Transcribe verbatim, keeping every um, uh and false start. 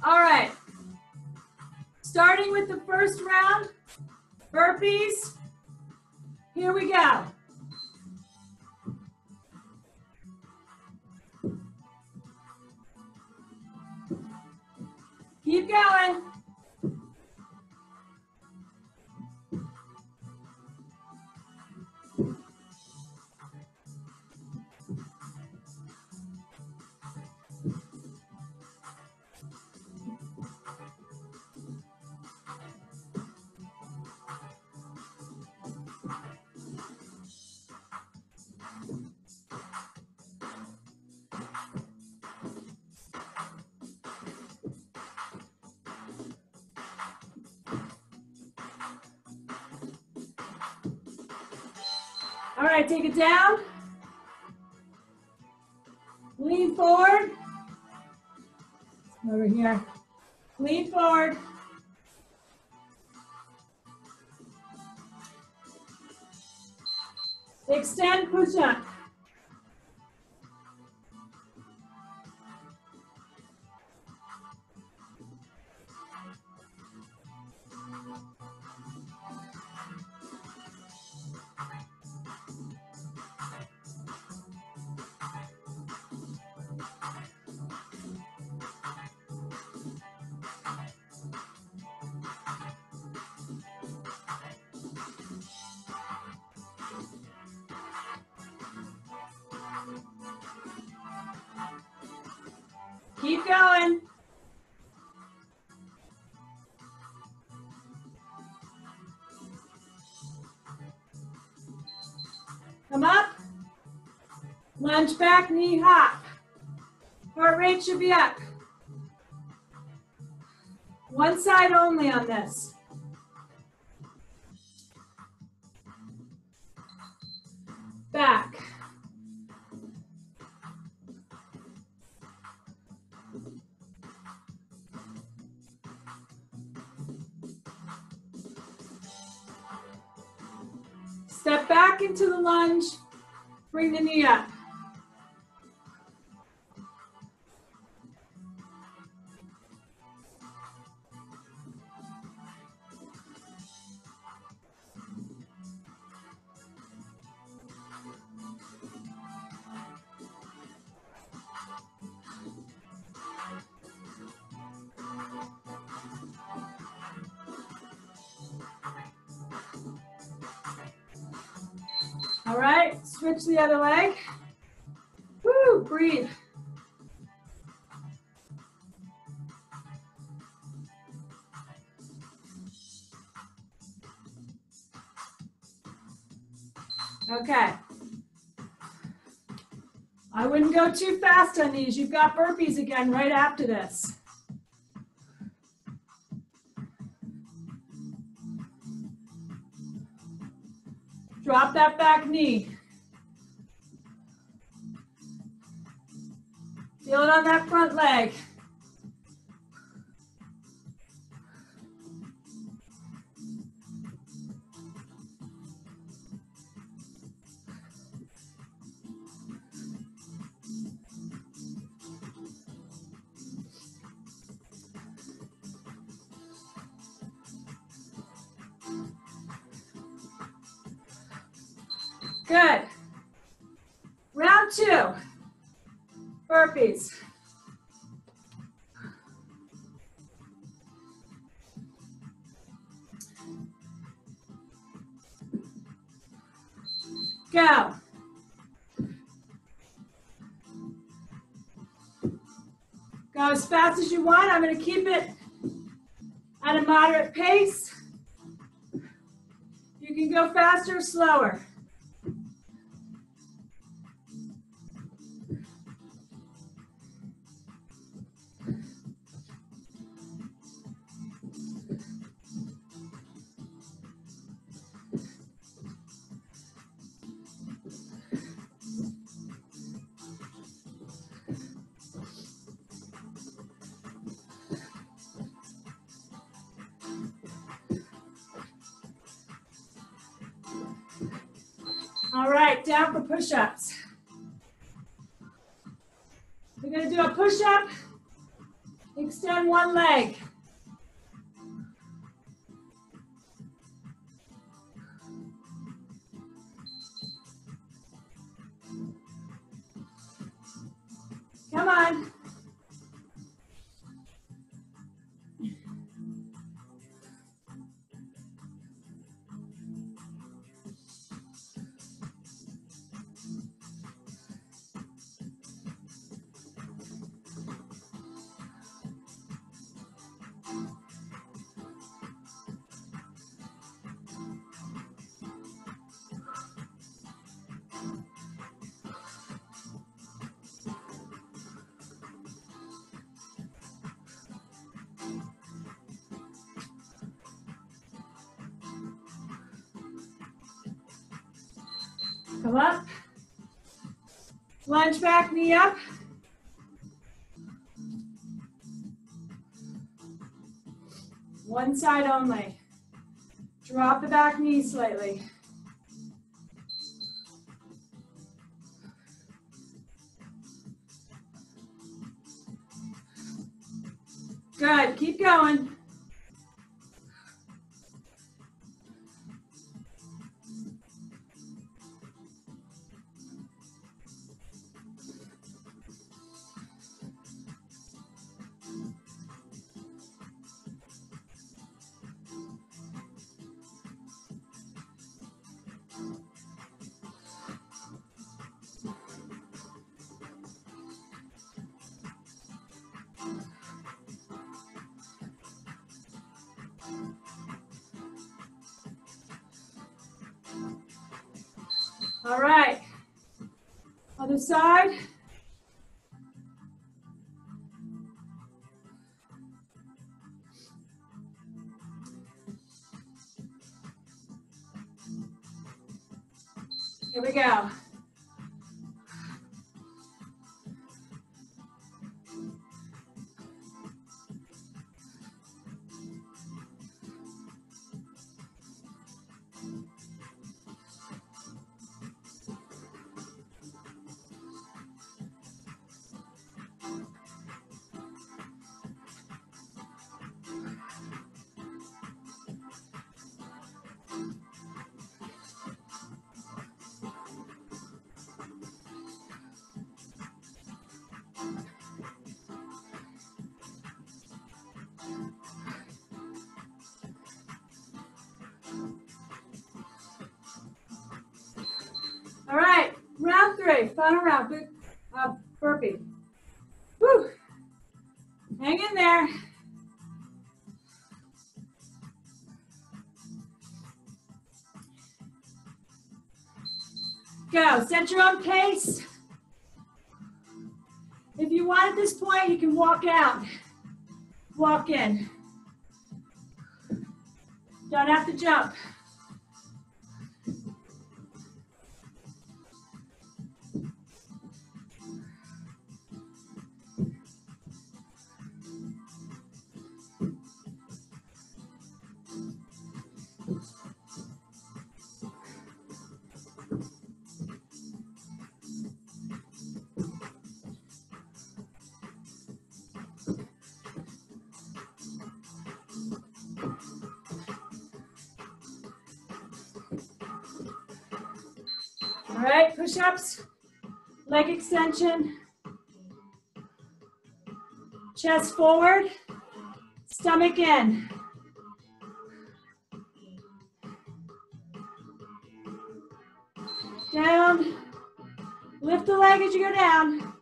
All right. Starting with the first round, burpees. Here we go. Keep going. All right, take it down. Lean forward. Over here. Lean forward. Extend, push up. Keep going. Come up. Lunge back, knee hop. Heart rate should be up. One side only on this. Back. Step back into the lunge, bring the knee up. All right, switch the other leg. Woo, breathe. Okay. I wouldn't go too fast on these. You've got burpees again right after this. Drop that back knee. Feel it on that front leg. Good. Round two, burpees. Go. Go as fast as you want. I'm going to keep it at a moderate pace. You can go faster or slower. All right, down for push-ups. We're gonna do a push-up Extend one leg. Come on. Come up. Lunge back, knee up. One side only. Drop the back knee slightly. Good, keep going. All right, other side. Here we go. All right, round three, final round, big uh, burpee. Woo. Hang in there. Go, set your own pace. If you want at this point, you can walk out, walk in. Don't have to jump. All right, push-ups, leg extension, chest forward, stomach in. Down, lift the leg as you go down.